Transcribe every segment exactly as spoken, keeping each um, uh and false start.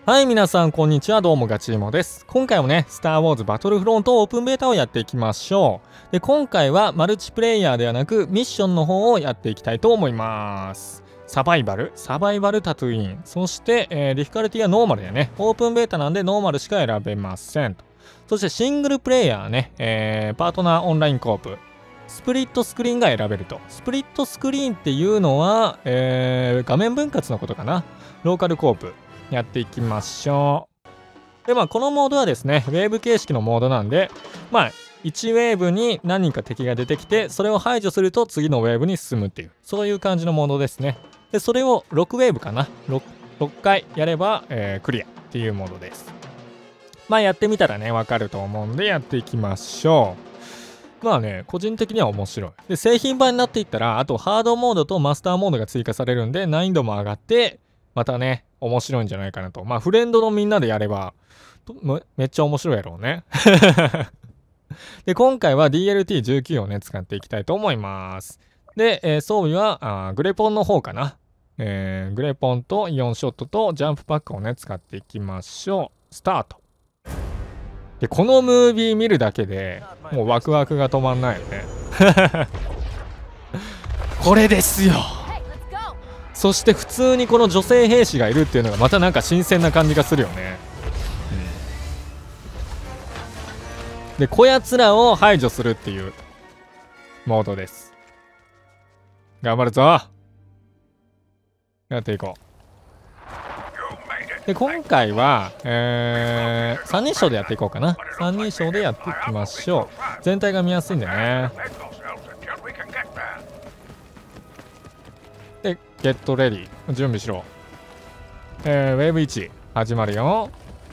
はい、皆さん、こんにちは。どうも、ガチーモです。今回もね、スター・ウォーズ・バトルフロントオープンベータをやっていきましょう。で、今回はマルチプレイヤーではなく、ミッションの方をやっていきたいと思います。サバイバル、サバイバルタトゥイーン。そして、えー、ディフィカルティはノーマルでね、オープンベータなんでノーマルしか選べませんと。そしてシングルプレイヤーね、えー、パートナーオンラインコープ。スプリットスクリーンが選べると。スプリットスクリーンっていうのは、えー、画面分割のことかな。ローカルコープ。やっていきましょう。で、まあ、このモードはですね、ウェーブ形式のモードなんで、まあ、いちウェーブに何人か敵が出てきて、それを排除すると次のウェーブに進むっていう、そういう感じのモードですね。で、それをろくウェーブかな。6, ろっかいやれば、えー、クリアっていうモードです。まあ、やってみたらね、わかると思うんで、やっていきましょう。まあね、個人的には面白い。で、製品版になっていったら、あとハードモードとマスターモードが追加されるんで、難易度も上がって、またね、面白いんじゃないかなと。まあ、フレンドのみんなでやれば、めっちゃ面白いやろうね。で、今回は ディーエルティーじゅうきゅう をね、使っていきたいと思います。で、えー、装備はあグレポンの方かな。えー、グレポンとイオンショットとジャンプパックをね、使っていきましょう。スタート。で、このムービー見るだけでもうワクワクが止まんないよね。これですよ。そして普通にこの女性兵士がいるっていうのがまたなんか新鮮な感じがするよね。うん、で、こやつらを排除するっていうモードです。頑張るぞ。やっていこう。で、今回は、えー、さんにん称でやっていこうかな。さんにん称でやっていきましょう。全体が見やすいんでね。で、ゲットレディ。準備しろ。えー、ウェーブいち始まるよ。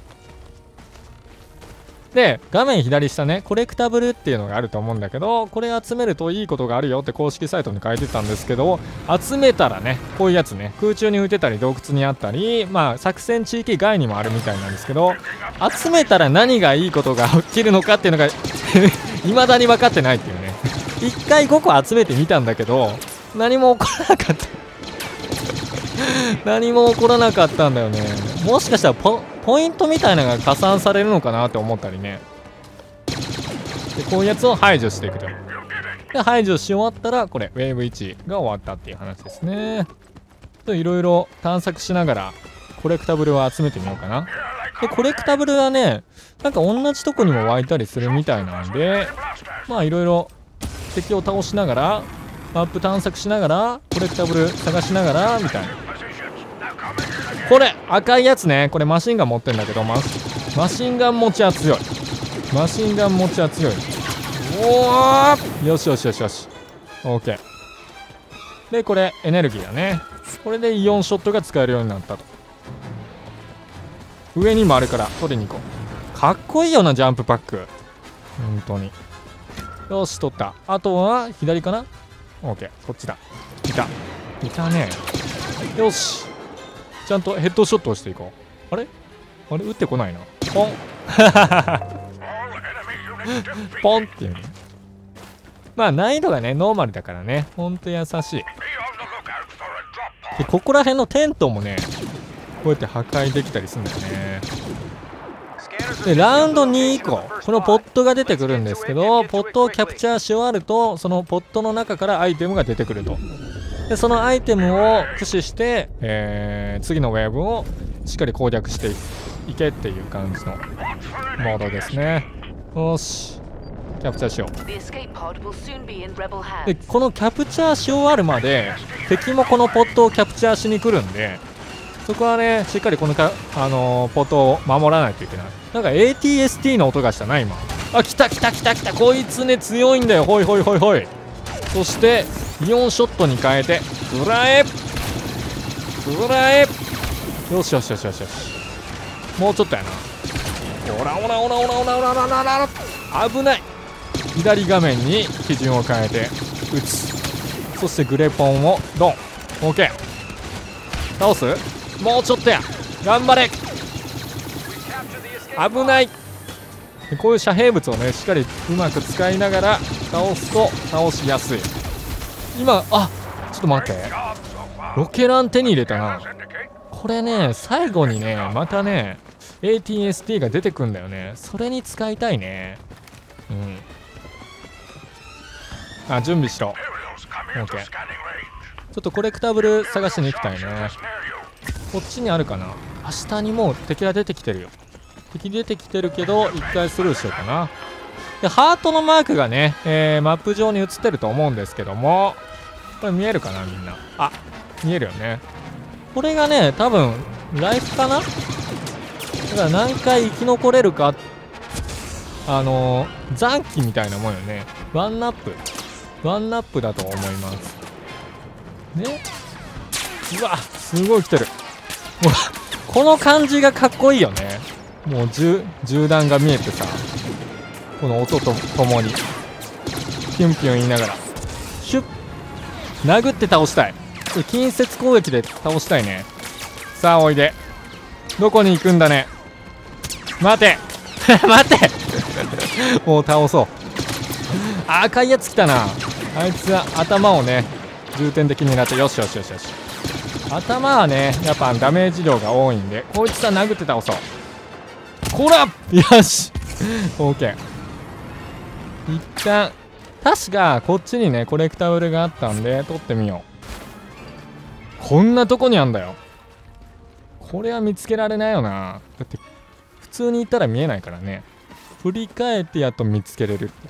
で、画面左下ね、コレクタブルっていうのがあると思うんだけど、これ集めるといいことがあるよって公式サイトに書いてたんですけど、集めたらね、こういうやつね、空中に浮いてたり洞窟にあったり、まあ作戦地域外にもあるみたいなんですけど、集めたら何がいいことが起きるのかっていうのが未だに分かってないっていうね。一回ごこ集めてみたんだけど、何も起こらなかった何も起こらなかったんだよね。もしかしたら ポ, ポイントみたいなのが加算されるのかなって思ったりね。で、こういうやつを排除していくと。で、排除し終わったらこれウェーブいちが終わったっていう話ですね。いろいろ探索しながらコレクタブルを集めてみようかな。で、コレクタブルはね、なんか同じとこにも湧いたりするみたいなんで、まあいろいろ敵を倒しながらマップ探索しながらコレクタブル探しながらみたいな。これ赤いやつね、これマシンガン持ってんだけど、マ, マシンガン持ちは強い。マシンガン持ちは強い。おー、よしよしよしよし、 OK で、これエネルギーだね。これでイオンショットが使えるようになったと。上にもあるから取りに行こう。かっこいいよな、ジャンプパック。本当に。よし、取った。あとは左かな。 OK、 こっちだ。いたいたね。よし、ちゃんとヘッドショットをしていこう。あれあれ、撃ってこないな。ポンポンっていうね。まあ難易度がねノーマルだからね、ほんと優しい。で、ここら辺のテントもね、こうやって破壊できたりするんだよね。で、ラウンドに以降このポットが出てくるんですけど、ポットをキャプチャーし終わるとそのポットの中からアイテムが出てくると。で、そのアイテムを駆使して、えー、次のウェーブをしっかり攻略していけっていう感じのモードですね。よし、キャプチャーしよう。で、このキャプチャーし終わるまで敵もこのポットをキャプチャーしに来るんで、そこはねしっかりこのか、あのー、ポットを守らないといけない。なんか エーティーエスティー の音がしたな今。あ、来た来た来た来た。こいつね強いんだよ。ほいほいほいほい。そしてイオンショットに変えて食らえ食らえ。よしよしよしよしよし、もうちょっとやな。オラオラオラオラオラオラオラオラオラ、危ない。左画面に基準を変えて撃つ。そしてグレポンをドン。 OK、 倒す。もうちょっとや、頑張れ。危ない。こういう遮蔽物をねしっかりうまく使いながら倒すと倒しやすい。今、あ、ちょっと待って、ロケラン手に入れたな。 これね、最後にね、またね、エーティーエスティー が出てくんだよね。それに使いたいね。うん。あ、準備しろ。オッケー。ちょっとコレクタブル探しに行きたいね。こっちにあるかな。あ、下にもう敵が出てきてるよ。敵出てきてるけど、一回スルーしようかな。で、ハートのマークがね、えー、マップ上に映ってると思うんですけども、これ見えるかな、みんな。あ、見えるよね。これがね、多分、ライフかな。だから何回生き残れるか、あのー、残機みたいなもんよね。ワンナップ。ワンナップだと思います。ね。うわ、すごい来てる。うわ、この感じがかっこいいよね。もう銃、銃弾が見えてさ、この音とともに、ピュンピュン言いながら、シュッ、殴って倒したい。近接攻撃で倒したいね。さあ、おいで。どこに行くんだね。待て待てもう倒そう。赤いやつ来たな。あいつは頭をね、重点的に狙って、よしよしよしよし。頭はね、やっぱダメージ量が多いんで、こいつは殴って倒そう。こらよしオーケー。一旦、確かこっちにね、コレクタブルがあったんで、取ってみよう。こんなとこにあんだよ。これは見つけられないよな。だって、普通に行ったら見えないからね。振り返ってやっと見つけれるって。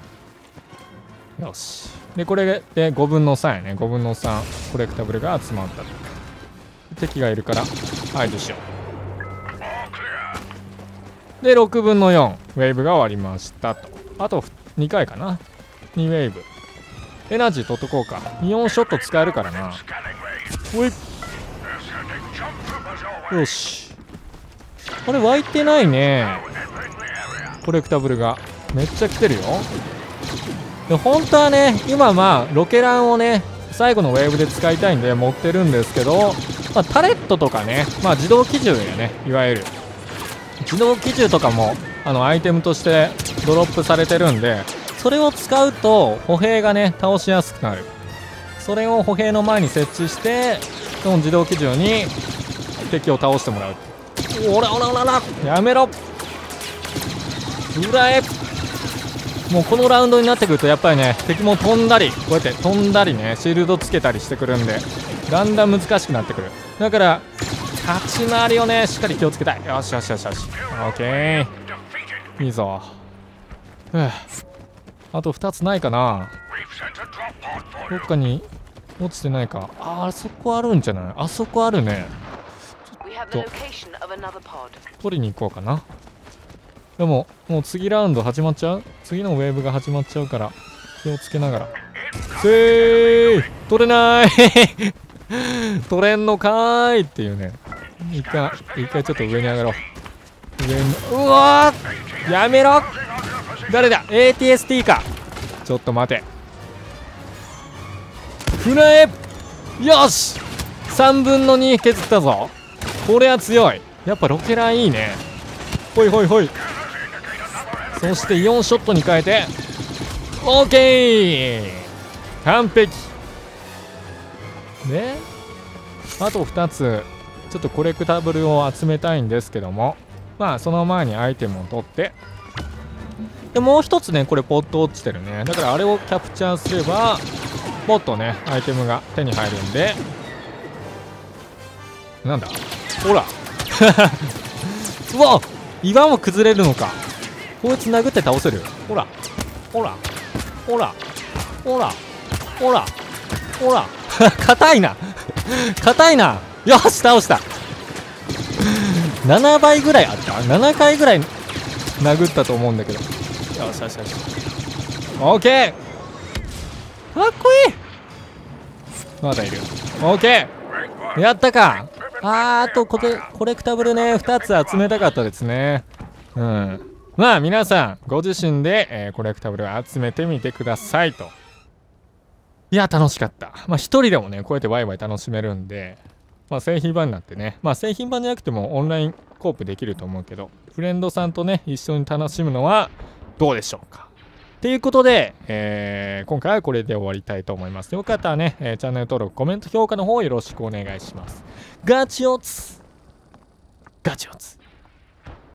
よし。で、これでごぶんのさんやね。ごぶんのさん、コレクタブルが集まった。敵がいるから、排除しよう。で、ろくぶんのよん、ウェーブが終わりましたと。あとにかいかな。にウェーブ。エナジー取っとこうか。イオンショット使えるからな。おい。よし。これ湧いてないね。コレクタブルが。めっちゃ来てるよ。で、本当はね、今まあ、ロケランをね、最後のウェーブで使いたいんで持ってるんですけど、まあ、タレットとかね、まあ自動機銃やね、いわゆる。自動機銃とかも、あの、アイテムとしてドロップされてるんで、それを使うと歩兵がね、倒しやすくなる。それを歩兵の前に設置して、その自動機銃に敵を倒してもらう。おらおらおららやめろ裏へ。もうこのラウンドになってくるとやっぱりね、敵も飛んだり、こうやって飛んだりね、シールドつけたりしてくるんで、だんだん難しくなってくる。だから、立ち回りをね、しっかり気をつけたい。よしよしよしよし。オッケー。いいぞ。ふぅ。あとふたつないかな。どっかに落ちてないか。あー、あそこあるんじゃない？あそこあるね。ちょっと、取りに行こうかな。でも、もう次ラウンド始まっちゃう？次のウェーブが始まっちゃうから、気をつけながら。せーい！取れない取れんのかーいっていうね。一回、一回ちょっと上に上がろう。上に、うわー！やめろ！誰だ？ エーティーエスティー か。ちょっと待て。船へ！よし！ さんぶんのに削ったぞ。これは強い。やっぱロケランいいね。ほいほいほい。そしてイオンショットに変えて オーケー 完璧で、あとふたつちょっとコレクタブルを集めたいんですけども、まあその前にアイテムを取って、でもう一つね、これポット落ちてるね。だからあれをキャプチャーすればもっとねアイテムが手に入るんで、なんだほらうわ岩も崩れるのか。こいつ殴って倒せる。ほらほらほらほらほらほら硬いな硬いな。よし倒したななばいぐらいあった。ななかいぐらい殴ったと思うんだけど。よしよしよしオーケーかっこいい。まだいる。オーケーやったか。あーあとコレ、コレクタブルねふたつ集めたかったですね。うん、まあ皆さんご自身で、えー、コレクタブルを集めてみてくださいと。いや楽しかった。まあ一人でもねこうやってワイワイ楽しめるんで、まあ製品版になってね、まあ製品版じゃなくてもオンラインコープできると思うけど、フレンドさんとね一緒に楽しむのはどうでしょうか。ということで、えー、今回はこれで終わりたいと思います。よかったらね、えー、チャンネル登録、コメント、評価の方よろしくお願いします。ガチオツガチオツ。